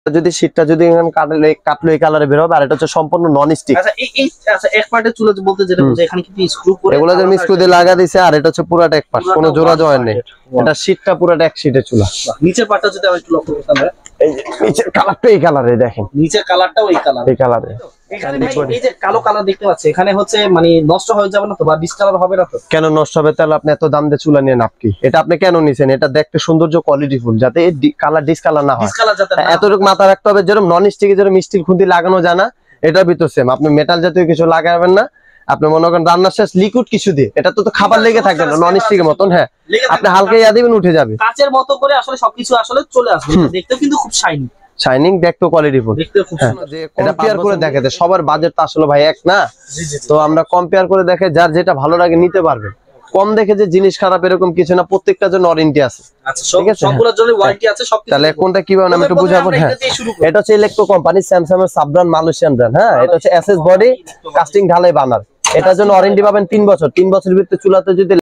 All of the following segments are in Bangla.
যদি শীটটা যদি কাটলে এই কালারে বের হবে, আর এটা হচ্ছে সম্পূর্ণ নন স্টিক। আচ্ছা এই আচ্ছা এক পার্টের চুলা বলতে যেটা বুঝায় এখানে কি স্ক্রু করে এগুলো যে স্ক্রু দিয়ে লাগা দিয়েছে, আর এটা হচ্ছে পুরোটা এক পার্ট, কোনো জোড়া জয়েন নেই। এটা শীটটা পুরোটা এক শীটের চুলা। নিচের পার্টটা যদি আমি একটু লক্ষ্য করতাম, এই যে নিচের কালারটা এই কালারে দেখেন, নিচের কালারটাও এই কালার, এই কালারে। এখানে ভাই এই যে কালো কালার দেখতে পাচ্ছি, এখানে হচ্ছে মানে নষ্ট হয়ে যাবে না তো, বা ডিসকালার হবে না তো? কেন নষ্ট হবে? তাহলে আপনি এত দাম দিয়ে চুলা নিয়ে নাপ কি? এটা আপনি কেন নিছেন? এটা দেখতে সৌন্দর্য কোয়ালিটি ফুল, যাতে কালার ডিসকালার না হয়, ডিসকালার যাতে না। এতটুকু মাথা রাখতে হবে। যেরকম নন স্টিকে যেরকম স্টিল খুন্তি লাগানো যায় না, এটার ভিতর সেম। আপনি মেটাল জাতীয় কিছু লাগাবেন না। আপনি মনে করেন রান্নার শেষ লিকুইড কিছু দিয়ে, এটা তো খাবার লেগে থাকবে না নন স্টিকের মতন। হ্যাঁ, আপনি হালকা ইয়া দিবেন, উঠে যাবে। কাচের মতো করে আসলে সবকিছু আসলে চলে আসবে, দেখতে কিন্তু খুব শাইনি, শাইনিং, দেখতে কোয়ালিটিফুল, দেখতে খুব সুন্দর। যে কম্পেয়ার করে দেখাতে সবার বাজেট তো আসলে ভাই এক না। তো আমরা কম্পেয়ার করে দেখে যার যেটা ভালো লাগে নিতে পারবে। কম দেখে যে জিনিস খারাপ এরকম কিছু না, প্রত্যেকটার জন্য ওয়ারেন্টি আছে। আচ্ছা, সবগুলোর জন্য ওয়ারেন্টি আছে সবকিছু। তাহলে কোনটা কিভাবে আমি একটু বুঝাবো। হ্যাঁ, এটা হচ্ছে ইলেকট্রো কোম্পানি, স্যামসাং এর সাব ব্র্যান্ড, মালয়েশিয়ান ব্র্যান্ড। হ্যাঁ, এটা হচ্ছে এসএস বডি কাস্টিং ঢালাই বানার। এটার জন্য ওয়ারেন্টি পাবেন 3 বছর। 3 বছরের ভিতরে চুলাতে যদি।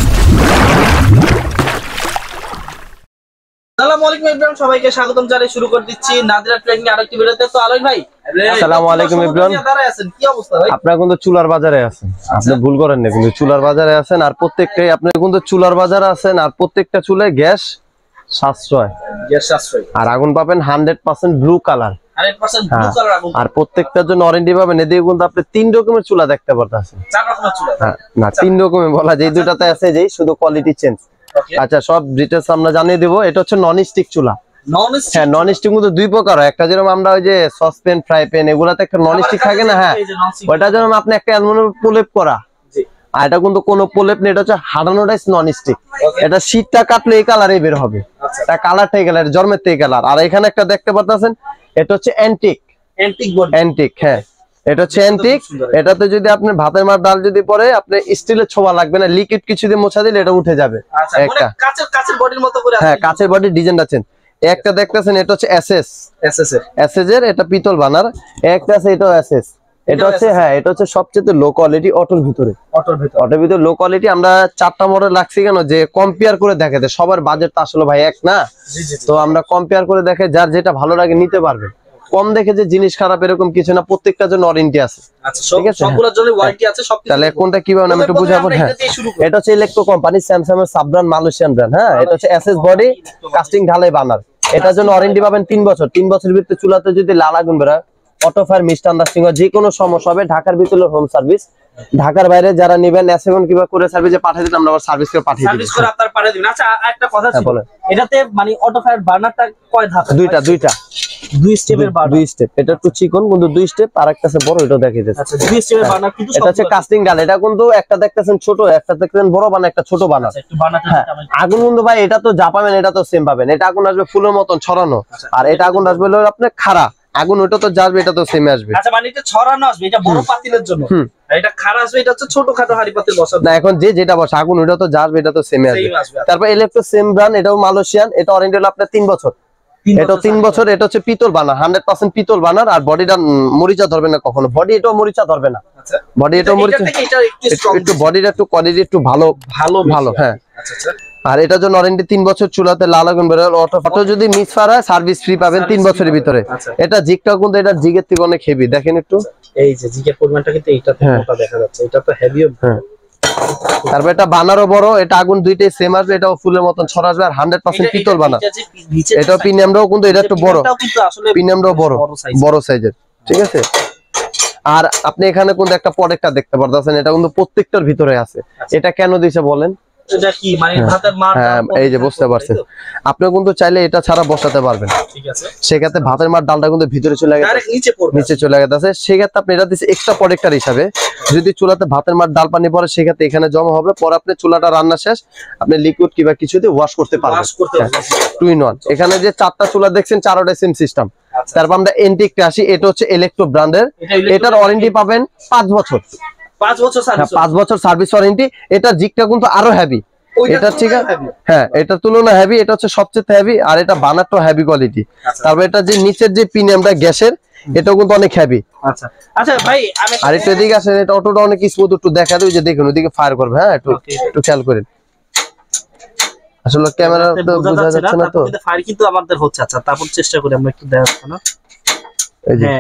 আসসালামু আলাইকুম এভরিওয়ান, সবাইকে স্বাগতম জানিয়ে শুরু করে দিচ্ছি নাদিরা ট্রেনিং আরেকটি ভিডিওতে। তো আলোই ভাই, আসসালামু আলাইকুম এভরিওয়ান, কি অবস্থা ভাই? আপনারা কিন্তু চুলার বাজারে আছেন, আপনি ভুল করেন না, কিন্তু চুলার বাজারে আছেন। আর প্রত্যেকটাই আপনি কিন্তু চুলার বাজারে আছেন, আর প্রত্যেকটা চুলায় গ্যাস সাশ্রয়, আর আগুন পাবেন 100% ব্লু কালার, 100% ব্লু কালার আগুন। আর প্রত্যেকটার জন্য ওয়ারেন্টি পাবেন। এদিকে কিন্তু আপনি 3 রকমের চুলা দেখতে পারতেছেন। 4 রকমের চুলা? হ্যাঁ, না 3 রকমের বলা যায়, দুটাতে আছে যেই শুধু কোয়ালিটি চেঞ্জ। আচ্ছা, সব ডিটেইলস আমরা জানিয়ে দেব। এটা হচ্ছে নন স্টিক চুলা। হ্যাঁ, নন স্টিক কিন্তু দুই প্রকার হয়। একটা যেরকম আমরা ওই যে সসপ্যান, ফ্রাই প্যান, এগুলাতে একটা নন স্টিক থাকে না। হ্যাঁ, ওটা যেরকম আপনি একটা অ্যালুমিনিয়াম প্রলেপ করা, আর এটা কিন্তু কোনো প্রলেপ নেই, এটা হচ্ছে হার্ডানোডাইজ নন স্টিক। এটা শীতটা কাটলে এই কালারই বের হবে, এটা কালারটা এই কালার, জন্মের থেকে কালার। আর এখানে একটা দেখতে পাচ্ছেন, এটা হচ্ছে অ্যান্টিক, অ্যান্টিক। হ্যাঁ, এটা হচ্ছে অ্যান্টিক। এটাতে যদি আপনি ভাতের মার ডাল যদি পরে, আপনি স্টিলের ছোঁয়া লাগবে না, লিকুইড কিছু দিয়ে মোছা দিলে এটা উঠে যাবে। একটা কাচের বডির মতো করে। হ্যাঁ, কাচের বডির ডিজাইন আছেন। একটা দেখতেছেন, এটা হচ্ছে এসএস এর, এটা পিতল বানার। একটা আছে, এটাও এসএস। এটা হচ্ছে, হ্যাঁ, এটা হচ্ছে সবচেয়ে লো কোয়ালিটি অটোর ভিতরে। অটোর ভিতরে লো কোয়ালিটি। আমরা 4টা মডেল রাখছি কেন, যে কম্পেয়ার করে দেখাতে। সবার বাজেট তো আসলে ভাই এক না, তো আমরা কম্পেয়ার করে দেখে যার যেটা ভালো লাগে নিতে পারবে। কম দেখে যে জিনিস খারাপ এরকম কিছু না, প্রত্যেকটার জন্য ওয়ারেন্টি আছে। আচ্ছা, সবগুলোর জন্য ওয়ারেন্টি আছে সবকিছু। তাহলে কোনটা কিভাবে আমি একটু বুঝাবো। হ্যাঁ, এটা হচ্ছে ইলেকট্রো কোম্পানি, স্যামসাং এর সাব ব্র্যান্ড, মালয়েশিয়ান ব্র্যান্ড। হ্যাঁ, এটা হচ্ছে এসএস বডি কাস্টিং ঢালাই বানার। এটার জন্য ওয়ারেন্টি পাবেন 3 বছর। 3 বছরের ভিতরে চুলাতে যদি লাল আগুন বেরোয়, অটো ফায়ার, মিসআন্ডারস্ট্যান্ডিং হয়, যে কোনো সমস্যা হবে, ঢাকার ভিতরে হোম সার্ভিস। ঢাকার বাইরে যারা নেবেন S7 কিবা করে সার্ভিসে পাঠিয়ে দিন, আমরা আবার সার্ভিস করে পাঠিয়ে দিই। সার্ভিস করে আপনারা পাঠিয়ে দিবেন। আচ্ছা, একটা কথা ছিল, এটাতে মানে অটো ফায়ার বার্নারটা কয় ধাপ? দুইটা 2 স্টেপের বার্নার। 2 স্টেপ। এটা একটু চিকন কিন্তু 2 স্টেপ, আর একটা আছে বড়, এটা দেখিয়ে দিচ্ছি। আচ্ছা, 2 স্টেপের বার্নার কিন্তু এটা হচ্ছে কাস্টিং ডাল। এটা কিন্তু একটা দেখতেছেন ছোট, একটা দেখতেছেন বড় বানা, একটা ছোট বানা। একটু বানাটা আগুন কিন্তু ভাই এটা তো যা পাবেন এটা তো সেম পাবেন। এটা আগুন আসবে ফুলের মতন ছড়ানো, আর এটা আগুন আসবে হলো আপনার খাড়া আগুন। ওটা তো যাবে, এটা তো সেম আসবে। আচ্ছা, মানে এটা ছড়ানো আসবে, এটা বড় পাতিলের জন্য, এটা খাড়া আসবে, এটা হচ্ছে ছোটখাটো হাড়ি পাতিল বসানো। না, এখন যেটা বসে আগুন, ওটা তো যাবে, এটা তো সেম আসবে। তারপর ইলেকট্রো সেম ব্র্যান্ড, এটাও মালয়েশিয়ান। এটা ওয়ারেন্টি হলো আপনার 3 বছর। এটা 3 বছর। এটা হচ্ছে পিতল বানার, 100% পিতল বানার। আর বডিটা মরিচা ধরবে না কখনো, বডি এটাও মরিচা ধরবে না। আচ্ছা, বডি এটাও মরিচা, একটু বডিটা একটু কোয়ালিটি একটু ভালো। হ্যাঁ, আচ্ছা। আর এটার জন্য ওয়ারেন্টি 3 বছর। চুলাতে লাল আগুন বের হলে অটো যদি মিসফায়ার হয়, সার্ভিস ফ্রি পাবেন 3 বছরের ভিতরে। এটা জিগটা কিন্তু এটা জিগের থেকে অনেক হেভি, দেখেন একটু। এই যে জিগের পরিমাণটা কিন্তু এইটাতে মোটা দেখা যাচ্ছে, এটা তো হেভিও। হ্যাঁ, তারপর এটা বানারও বড়, এটা আগুন দুইটাই সেম আসবে। এটাও ফুলের মতন ছড়া আসবে, আর 100% পিতল বানা। এটা প্রিমিয়ামটাও কিন্তু এটা একটু বড়, প্রিমিয়ামটাও বড় সাইজের, ঠিক আছে। আর আপনি এখানে কিন্তু একটা প্রোডাক্টটা দেখতে পারতেছেন, এটা কিন্তু প্রত্যেকটার ভিতরে আছে। এটা কেন দিছে বলেন? এটা কি মানে ভাতের মার? হ্যাঁ, এই যে বুঝতে পারছেন। আপনি কিন্তু চাইলে এটা ছাড়া বসাতে পারবেন, ঠিক আছে। সেক্ষেত্রে ভাতের মার ডালটা কিন্তু ভিতরে চলে গেছে, ডাইরেক্ট নিচে চলে গেছে। সেক্ষেত্রে আপনি এটা দিচ্ছে এক্সট্রা প্রোডাক্টর হিসাবে। যদি চুলাতে ভাতের মার ডাল পানি পরে, সেক্ষেত্রে এখানে জমা হবে। পরে আপনি চুলাটা রান্না শেষ, আপনি লিকুইড কিংবা কিছু দিয়ে ওয়াশ করতে পারবেন। 2 in 1। এখানে যে 4টা চুলা দেখছেন, 4টাই সেম সিস্টেম। তারপর আমরা এন্টিকটা আসি। এটা হচ্ছে ইলেকট্রো ব্র্যান্ডের। এটার ওয়ারেন্টি পাবেন 5 বছর। 5 বছর সার্ভিস ওয়ারেন্টি। এটা জিগটা কিন্তু আরো হেভি, এটা ঠিক আছে। হ্যাঁ, এটা তুলনা হেভি, এটা হচ্ছে সবচেয়ে হেভি। আর এটা বানারটাও হেভি কোয়ালিটি। তারপর এটা যে নিচের যে প্রিমিয়ামটা গ্যাসের, এটাও কিন্তু অনেক হেভি। আচ্ছা আচ্ছা ভাই, আর একটু এদিকে আসেন, এটা অটোটা অনেক স্মুথ, একটু দেখা দেয় যে দেখুন ওদিকে ফায়ার করবে। হ্যাঁ, একটু খেয়াল করেন। আসলে ক্যামেরাতে বোঝা যাচ্ছে না তো, কিন্তু ফায়ার কিন্তু আমাদের হচ্ছে। আচ্ছা তারপর চেষ্টা করি আমরা একটু দেখাবো না। এই যে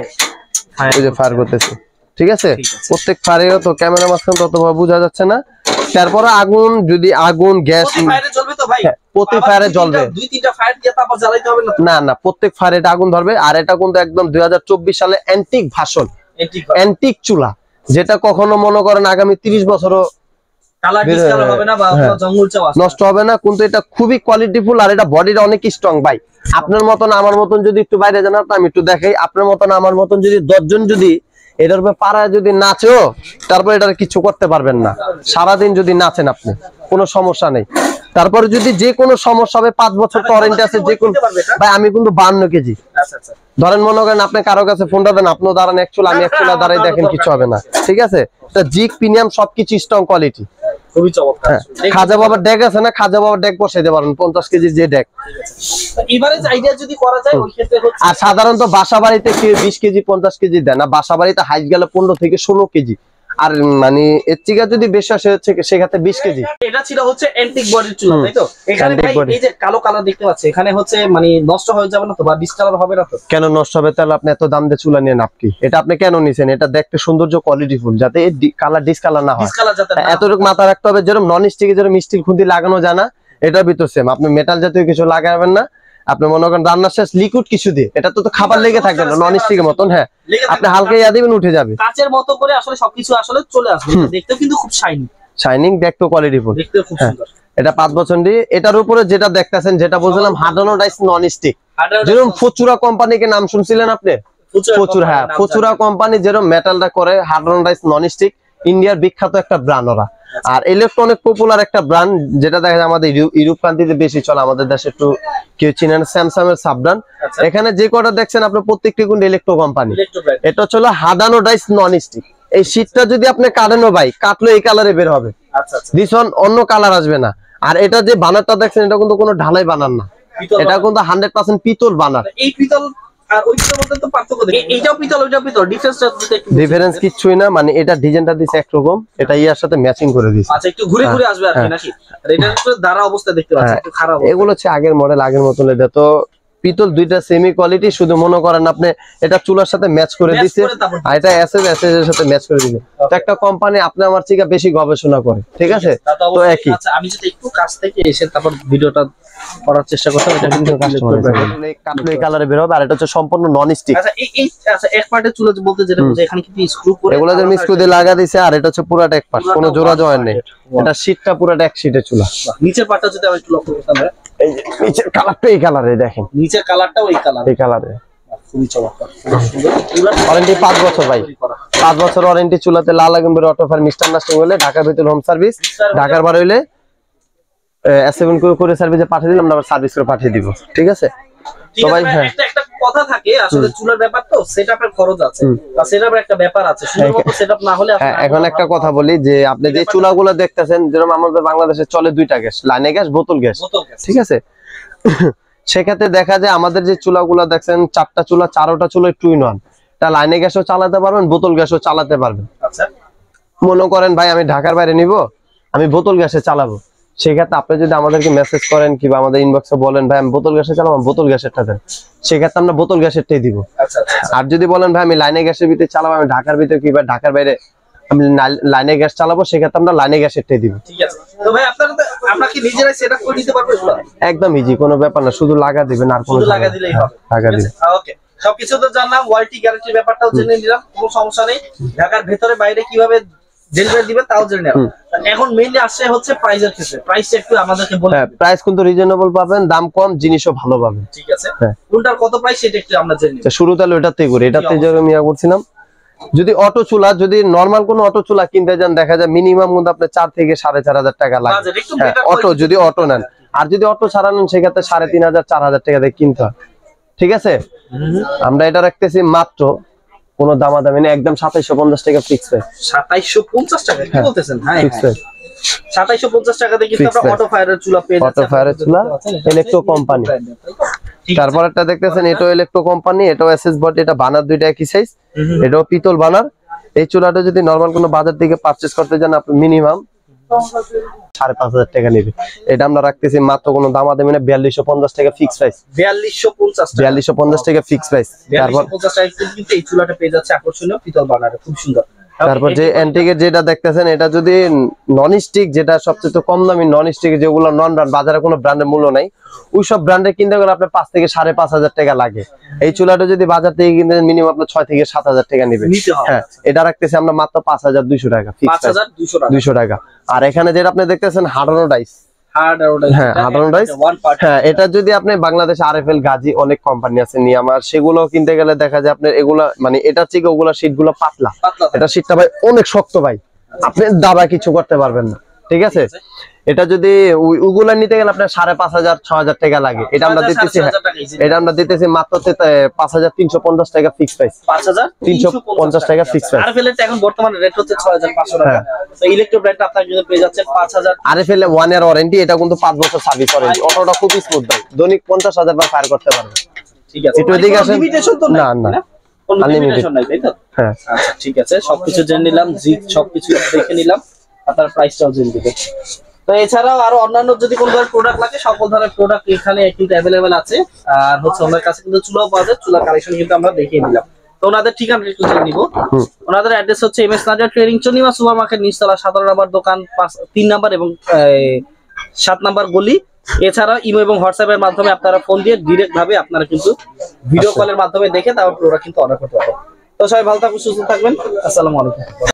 এই যে ফায়ার করতেছে, ঠিক আছে। প্রত্যেক ফায়ারেও তো ক্যামেরা মাঝখানে ততভাবে বোঝা যাচ্ছে না। তারপরে আগুন, যদি আগুন গ্যাস ফায়ারে জ্বলবে তো ভাই, প্রতি ফায়ারে জ্বলবে, 2-3টা ফায়ার দিয়ে তারপর জ্বালাইতে হবে না? না প্রত্যেক ফায়ারে এটা আগুন ধরবে। আর এটা কিন্তু একদম 2024 সালে অ্যান্টিক ভার্সন, অ্যান্টিক চুলা, যেটা কখনো মনে করেন আগামী 30 বছরও কালার ডিসকালার হবে না বা জঙ্গল চাও নষ্ট হবে না। কিন্তু এটা খুবই কোয়ালিটিফুল, আর এটা বডিটা অনেক স্ট্রং ভাই। আপনার মতন আমার মতন যদি একটু বাইরে যান, আমি একটু দেখাই, আপনার মতন আমার মতন যদি 10 জন যদি এটার উপরে পাড়ায় যদি নাচেও, তারপর এটার কিছু করতে পারবেন না। সারাদিন যদি নাচেন আপনি, কোনো সমস্যা নেই। তারপরে যদি যে কোনো সমস্যা হবে, 5 বছর তো ওয়ারেন্টি আছে যে কোনো। ভাই আমি কিন্তু 52 কেজি, ধরেন মনে করেন আপনি কারো কাছে ফোনটা দেন, আপনিও দাঁড়ান এক চুলা, আমি এক চুলা দাঁড়াই, দেখেন কিছু হবে না, ঠিক আছে। এটা জিগ প্রিমিয়াম, সবকিছু স্ট্রং কোয়ালিটি, খুবই চমৎকার। খাজা বাবার ডেক আছে না, খাজা বাবার ডেক বসাইতে পারেন 50 কেজির যে ডেক। এভারেজ আইডিয়া যদি করা যায় ওই ক্ষেত্রে হচ্ছে। আর সাধারণত বাসা বাড়িতে কেউ 20 কেজি 50 কেজি দেয় না, বাসা বাড়িতে হাইট গেলে 15 থেকে 16 কেজি। আর মানে এর থেকে যদি বেশি আসে সেক্ষেত্রে 20 কেজি। এটা ছিল হচ্ছে অ্যান্টিক বডির চুলা, তাই তো? এখানে ভাই এই যে কালো কালার দেখতে পাচ্ছেন, এখানে হচ্ছে মানে নষ্ট হয়ে যাবে না তো, বা ডিসকালার হবে না তো? কেন নষ্ট হবে? তাহলে আপনি এত দাম দিয়ে চুলা নিয়ে নাপকি, এটা আপনি কেন নিছেন? এটা দেখতে সৌন্দর্য, কোয়ালিটিফুল, যাতে কালার ডিসকালার না হয়, এতটুকু মাথা রাখতে হবে। যেরকম নন স্টিকে যেরকম স্টিল খুন্তি লাগানো যায় না, এটার ভিতর সেম। আপনি মেটাল জাতীয় কিছু লাগাবেন না। আপনি মনে করেন রান্নার শেষ লিকুইড কিছু দিয়ে, এটা তো খাবার লেগে থাকবে না, নন স্টিকের মতন। হ্যাঁ, আপনি হালকা ইয়া দিবেন, উঠে যাবে, কাচের মতো করে আসলে সবকিছু আসলে চলে আসবে। দেখতেও কিন্তু খুব শাইনিং, দেখতে কোয়ালিটিফুল, দেখতে খুব সুন্দর। এটা 5 বছর দিয়ে। এটার উপরে যেটা দেখতেছেন, যেটা বলছিলাম হার্ডানোডাইস নন স্টিক, যেরকম ফচুরা কোম্পানিকে নাম শুনছিলেন আপনি? ফচুরা, হ্যাঁ, ফচুরা কোম্পানি যেরকম মেটালটা করে, হার্ডানোডাইস নন স্টিক, ইন্ডিয়ার বিখ্যাত একটা ব্র্যান্ড ওরা। আর ইলেকট্রনিক পপুলার একটা ব্র্যান্ড, যেটা দেখা যায় আমাদের ইউরোপ কান্ট্রিতে বেশি চলে, আমাদের দেশে একটু কেউ চিনেন, স্যামসাং এর সাব ব্র্যান্ড। এখানে যে কটা দেখছেন আপনি প্রত্যেকটি কিন্তু ইলেকট্রো কোম্পানি। এটা হলো হার্ডানোডাইস নন স্টিক। এই শীটটা যদি আপনি কাটেন ভাই, কাটলে এই কালারে বের হবে, দিস ওয়ান অন্য কালার আসবে না। আর এটা যে বানারটা দেখছেন, এটা কিন্তু কোনো ঢালাই বানার না, এটা কিন্তু 100% পিতল বানার। এই পিতল আর ওই পিতলের মধ্যে তো পার্থক্য দেখি, এইটাও পিতল ওইটাও পিতল, ডিফারেন্স কিছুই না। মানে এটা ডিজাইনটা দিছে একরকম, এটা ইয়ার সাথে ম্যাচিং করে দিছে। আচ্ছা, একটু ঘুরে ঘুরে আসবে আর কি নাকি? আর এটার তো দাঁড়া অবস্থা দেখতে পাচ্ছেন একটু খারাপ। এগুলো হচ্ছে আগের মডেল, আগের মতন। এটা তো পিতল, দুইটা সেমি কোয়ালিটি, শুধু মনে করেন আপনি এটা চুলার সাথে ম্যাচ করে দিছে, আর এটা এসএস এর সাথে ম্যাচ করে দিছে। তো একটা কোম্পানি আপনি আমার থেকে বেশি গবেষণা করে, ঠিক আছে? তো একই। আচ্ছা, আমি যদি একটু কাছ থেকে এসে তারপর ভিডিওটা করার চেষ্টা করতাম, এটা কিন্তু কাটলে কালারে বের হবে। আর এটা হচ্ছে সম্পূর্ণ নন স্টিক। আচ্ছা, এই আচ্ছা এক পার্টের চুলা বলতে যেটা বুঝে, এখানে কি স্ক্রু করে এগুলো যে স্ক্রু দিয়ে লাগা দিছে, আর এটা হচ্ছে পুরোটা এক পার্ট, কোনো জোড়া জয়েন নেই। এটা শীটটা পুরোটা এক শীটের চুলা। নিচের পার্টটা যদি আমি একটু লক্ষ্য করতাম, এই যে নিচের কালারটা এই কালারে দেখেন, নিচের কালারটাও এই কালার, এই কালারে খুবই চমৎকার, সুন্দর। ওয়ারেন্টি 5 বছর ভাই, 5 বছর ওয়ারেন্টি। চুলাতে লাল আগুন অটো ফায়ার মিস্টার নাস্টিং হলে ঢাকার ভিতর হোম সার্ভিস, ঢাকার বাইরে হইলে S7 করে সার্ভিসে পাঠিয়ে দিলাম, আমরা সার্ভিস করে পাঠিয়ে দিব, ঠিক আছে? সবাই একটা কথা থাকে আসলে, চুলার ব্যাপার তো, সেটআপের খরচ আছে, বা সেটআপের একটা ব্যাপার আছে, সুন্দরমতো সেটআপ না হলে। এখন একটা কথা বলি, যে আপনি যে চুলাগুলো দেখতেছেন, যেরকম আমাদের বাংলাদেশে চলে 2টা গ্যাস, লাইনে গ্যাস, বোতল গ্যাস, ঠিক আছে? সেক্ষেত্রে দেখা যায় আমাদের যে চুলাগুলো দেখছেন, 4টা চুলা, 4টা চুলা 2 in 1, এটা লাইনে গ্যাসও চালাতে পারবেন, বোতল গ্যাসও চালাতে পারবেন। আচ্ছা, মনে করেন ভাই আমি ঢাকার বাইরে নিব, আমি বোতল গ্যাসে চালাবো, সেক্ষেত্রে আপনি যদি আমাদেরকে মেসেজ করেন কিংবা আমাদের ইনবক্সে বলেন ভাই আমি বোতল গ্যাসে চালাবো, বোতল গ্যাসেরটা দেন, সেক্ষেত্রে আমরা বোতল গ্যাসেরটাই দিব। আর যদি বলেন ভাই আমি লাইনে গ্যাসের ভিতরে চালাবো, আমি ঢাকার ভিতরে কিংবা ঢাকার বাইরে আমি লাইনে গ্যাস চালাবো, সেক্ষেত্রে আমরা লাইনে গ্যাসেরটাই দিব। ঠিক আছে। তো ভাই আপনারা কি নিজেরাই সেটআপ করে দিতে পারবেন? একদম ইজি, কোনো ব্যাপার না, শুধু লাগা দিবেন, আর কোনো লাগা দিলেই হবে। লাগা দিলে ওকে, সবকিছু তো জানলাম, ওয়ারেন্টি গ্যারান্টির ব্যাপারটাও জেনে নিলাম, কোনো সমস্যা নেই। ঢাকার ভেতরে বাইরে কিভাবে ডেলিভারি দিবেন তাও জেনে নিলাম। এখন মেইনলি আসছে হচ্ছে প্রাইসের ক্ষেত্রে, প্রাইসটা একটু আমাদেরকে বলুন। হ্যাঁ, প্রাইস কিন্তু রিজনেবল পাবেন, দাম কম, জিনিসও ভালো পাবেন, ঠিক আছে? কোনটার কত প্রাইস সেটা একটু আমরা জেনে নিই। শুরু তাহলে ওটাতেই করি, এটাতে যেরকম ইয়া করছিলাম। যদি অটো চুলা, যদি নরমাল কোন অটো চুলা কিনতে যান, দেখা যায় মিনিমাম কিন্তু আপনার 4 থেকে 4,500 টাকা লাগে অটো, যদি অটো নেন। আর যদি অটো ছাড়া নেন, সেক্ষেত্রে 3,500 4,000 টাকা দিয়ে কিনতে হয়, ঠিক আছে? আমরা এটা রাখতেছি মাত্র, কোনো দামাদামি নেই, একদম 2750 টাকা ফিক্স প্রাইস। 2750 টাকা কি বলতেছেন? হ্যাঁ, ফিক্স প্রাইস 2750 টাকা দিয়ে কিন্তু আমরা অটো ফায়ারের চুলা পেয়ে যাচ্ছি। অটো ফায়ারের চুলা, ইলেকট্রো কোম্পানি। তারপর একটা দেখতেছেন, এটাও ইলেকট্রো কোম্পানি, এটাও এসএস বডি, এটা বানার দুইটা একই সাইজ, এটাও পিতল বানার। এই চুলাটা যদি নরমাল কোনো বাজার থেকে পারচেজ করতে যান, আপনি মিনিমাম 5,500 টাকা নেবে। এটা আমরা রাখতেছি মাত্র কোনো দামাদামি না, 4250 টাকা ফিক্স প্রাইস। 4250 টাকা ফিক্স প্রাইস। তারপর 4250 টাকা কিন্তু এই চুলাটা পেয়ে যাচ্ছে আকর্ষণীয় পিতল বার্নারে, খুব সুন্দর। তারপর যে অ্যান্টিকের যেটা দেখতেছেন, এটা যদি নন স্টিক, যেটা সবচেয়ে কম দামি নন স্টিক, যেগুলো নন ব্র্যান্ড, বাজারে কোনো ব্র্যান্ডের মূল্য নাই, ওই সব ব্র্যান্ডে কিনতে গেলে আপনার 5 থেকে 5,500 টাকা লাগে। এই চুলাটা যদি বাজার থেকে কিনতে মিনিমাম আপনার 6 থেকে 7,000 টাকা নেবে। হ্যাঁ, এটা রাখতেছি আমরা মাত্র 5,200 টাকা ফিক্স, 5,200 টাকা। আর এখানে যেটা আপনি দেখতেছেন হার্ডানো ডাইস, এটা যদি আপনি বাংলাদেশে আরএফএল, গাজী অনেক কোম্পানি আছে নিয়ামার, সেগুলো কিনতে গেলে দেখা যায় আপনার এগুলা মানে এটা থেকে ওগুলা শীট গুলো পাতলা, এটা শীটটা ভাই অনেক শক্ত ভাই, আপনি দাবা কিছু করতে পারবেন না, ঠিক আছে। এটা যদি ওগুলা নিতে গেলে আপনার 5,500 6,000 টাকা লাগে। এটা আমরা দিতেছি মাত্র 5,350 টাকা ফিক্স প্রাইস, 5,350 টাকা ফিক্স প্রাইস। আরএফএল এর এখন বর্তমানে রেট হচ্ছে 6,500 টাকা। তো ইলেকট্রো ব্র্যান্ড আপনারা কিন্তু পেয়ে যাচ্ছেন 5,000। আরএফএল 1 ইয়ার ওয়ারেন্টি, এটা কিন্তু 5 বছর সার্ভিস ওয়ারেন্টি। অটোটা খুব স্মুথ ভাই, দৈনিক 50,000 বার ফায়ার করতে পারবে। ঠিক আছে, একটু এদিকে আসেন। না কোনো লিমিটেশন নাই, তাই তো? হ্যাঁ, আচ্ছা ঠিক আছে, সবকিছু জেনে নিলাম, জিগ সবকিছু দেখে নিলাম, আপনার প্রাইসটাও জেনে দিবেন। তো এছাড়াও আরো অন্যান্য যদি কোনো ধরনের প্রোডাক্ট লাগে, সকল ধরনের প্রোডাক্ট এখানে কিন্তু অ্যাভেলেবেল আছে। আর হচ্ছে ওনাদের কাছে কিন্তু চুলাও পাওয়া যায়, চুলা কালেকশন কিন্তু আমরা দেখিয়ে দিলাম। তো ওনাদের ঠিকানা একটু জেনে নিব। ওনাদের অ্যাড্রেস হচ্ছে MS Nazia trading, Chandrima supermarket, নিচতলা 17 নম্বর দোকান, 3 নাম্বার এবং 7 নাম্বার গলি। এছাড়া ইমো এবং হোয়াটসঅ্যাপ এর মাধ্যমে আপনারা ফোন দিয়ে ডিরেক্ট ভাবে আপনারা কিন্তু ভিডিও কলের মাধ্যমে দেখে তারপর প্রোডাক্ট কিন্তু অর্ডার করতে পারবেন। তো সবাই ভালো থাকবেন, সুস্থ থাকবেন, আসসালামু আলাইকুম।